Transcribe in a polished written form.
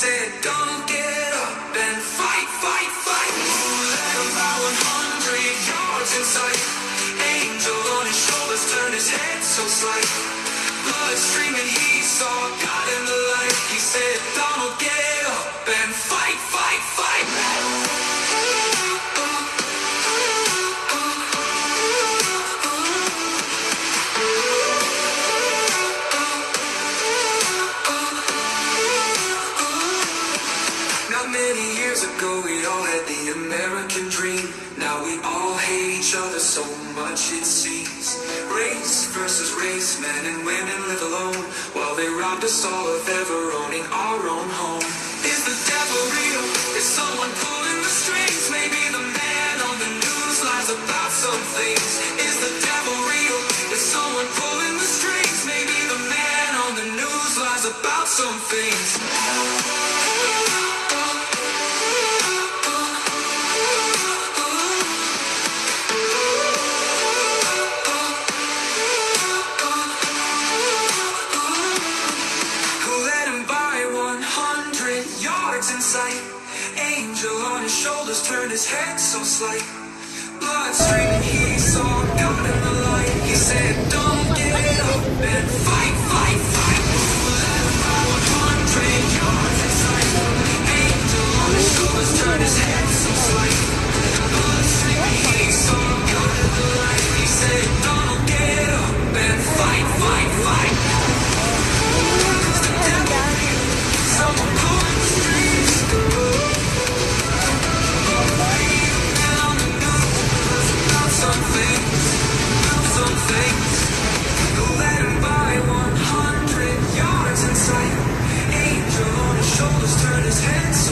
said, don't get up and fight, fight, fight. Let him fly 100 yards in sight. Angel on his shoulders, turned his head so slight. Blood streaming, he saw God in the light. He said, Donald, get up and fight, fight, fight. Not many years ago, we all had the American dream. Now we all hate each other so much it seems. Race versus race, men and women live alone, while they robbed us all of ever owning our own home. Is the devil real? Is someone pulling the strings? Maybe the man on the news lies about some things. Is the devil real? Is someone pulling the strings? Maybe the man on the news lies about some things. Angel on his shoulders, turned his head so slight. Blood streaming, he saw God in the light. He said, don't get up and fight, fight, fight. Let him fly 100 yards in sight. Angel on his shoulders, turned his head so slight. Blood streaming, he saw God in the light. He said, don't get up and fight, fight, fight. Is the devil real? Someone pulling the strings. Let him buy 100 yards in sight. Angel on his shoulders, turned his head